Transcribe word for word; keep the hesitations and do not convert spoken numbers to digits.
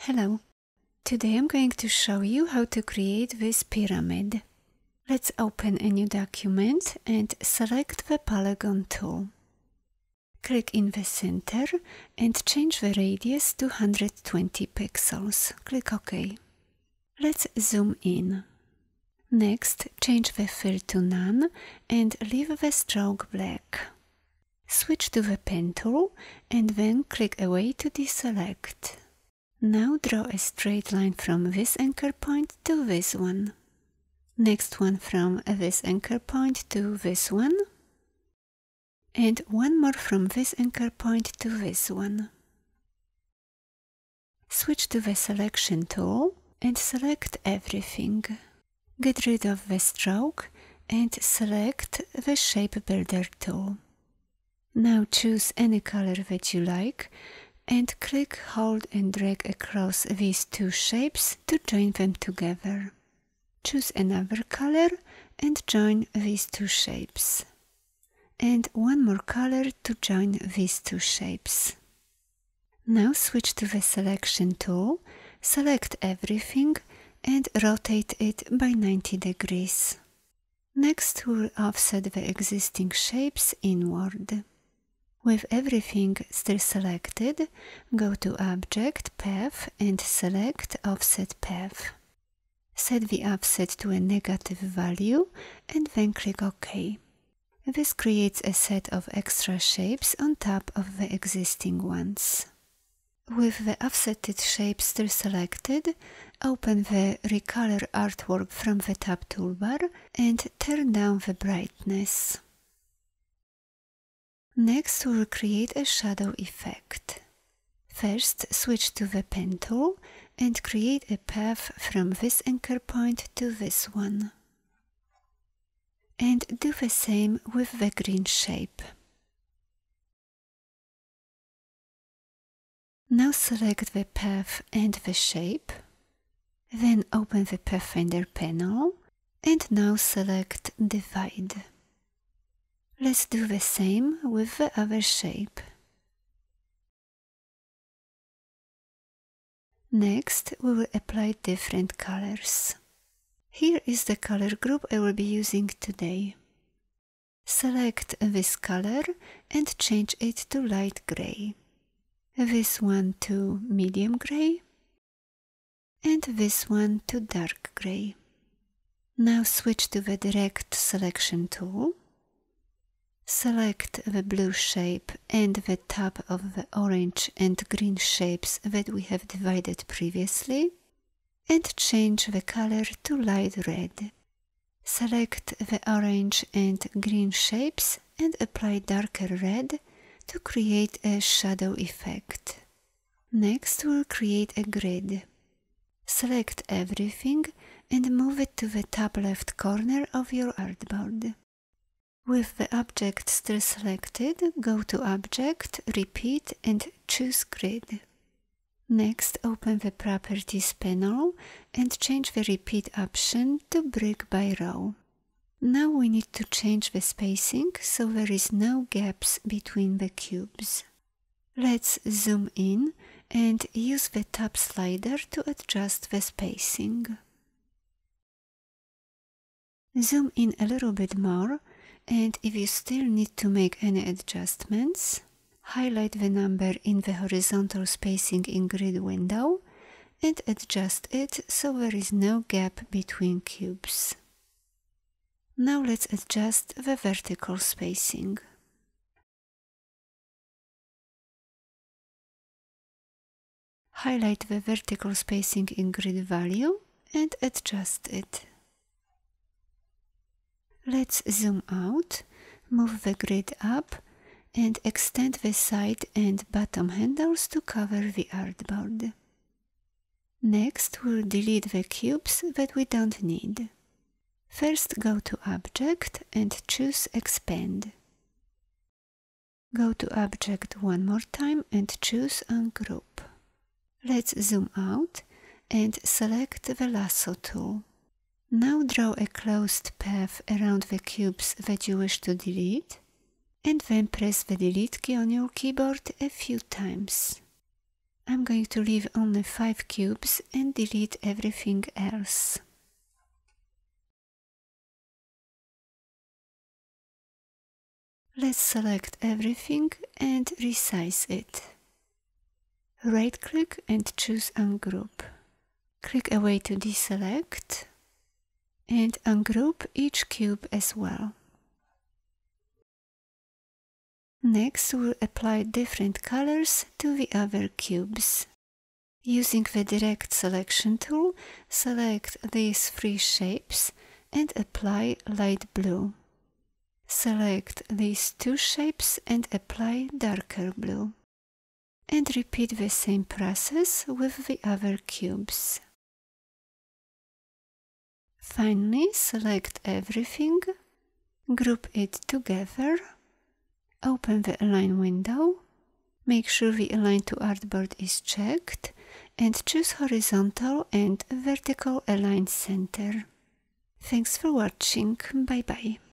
Hello! Today I'm going to show you how to create this pyramid. Let's open a new document and select the polygon tool. Click in the center and change the radius to one hundred twenty pixels. Click OK. Let's zoom in. Next, change the fill to none and leave the stroke black. Switch to the pen tool and then click away to deselect. Now draw a straight line from this anchor point to this one. Next one from this anchor point to this one. And one more from this anchor point to this one. Switch to the selection tool and select everything. Get rid of the stroke and select the shape builder tool. Now choose any color that you like and click, hold and drag across these two shapes to join them together. Choose another color and join these two shapes. And one more color to join these two shapes. Now switch to the selection tool, select everything and rotate it by ninety degrees. Next we'll offset the existing shapes inward. With everything still selected, go to Object, Path and select Offset Path. Set the offset to a negative value and then click OK. This creates a set of extra shapes on top of the existing ones. With the offsetted shape still selected, open the Recolor Artwork from the top toolbar and turn down the brightness. Next, we'll create a shadow effect. First, switch to the pen tool and create a path from this anchor point to this one. And do the same with the green shape. Now select the path and the shape. Then open the Pathfinder panel and now select Divide. Let's do the same with the other shape. Next, we will apply different colors. Here is the color group I will be using today. Select this color and change it to light gray. This one to medium gray. And this one to dark gray. Now switch to the Direct Selection tool. Select the blue shape and the top of the orange and green shapes that we have divided previously and change the color to light red. Select the orange and green shapes and apply darker red to create a shadow effect. Next we'll create a grid. Select everything and move it to the top left corner of your artboard. With the object still selected, go to Object, Repeat and choose Grid. Next, open the Properties panel and change the Repeat option to Brick by Row. Now we need to change the spacing so there is no gaps between the cubes. Let's zoom in and use the top slider to adjust the spacing. Zoom in a little bit more. And if you still need to make any adjustments, highlight the number in the horizontal spacing in grid window and adjust it so there is no gap between cubes. Now let's adjust the vertical spacing. Highlight the vertical spacing in grid value and adjust it. Let's zoom out, move the grid up and extend the side and bottom handles to cover the artboard. Next, we'll delete the cubes that we don't need. First, go to Object and choose Expand. Go to Object one more time and choose Ungroup. Let's zoom out and select the Lasso tool. Now draw a closed path around the cubes that you wish to delete and then press the Delete key on your keyboard a few times. I'm going to leave only five cubes and delete everything else. Let's select everything and resize it. Right-click and choose Ungroup. Click away to deselect and ungroup each cube as well. Next, we'll apply different colors to the other cubes. Using the Direct Selection tool, select these three shapes and apply light blue. Select these two shapes and apply darker blue. And repeat the same process with the other cubes. Finally, select everything, group it together, open the Align window, make sure the Align to Artboard is checked, and choose Horizontal and Vertical Align Center. Thanks for watching, bye bye.